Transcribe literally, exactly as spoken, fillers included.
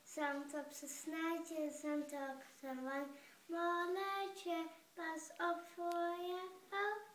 Zand op zijn snuitje, zand op zijn wang. Molletje, pas op voor je val.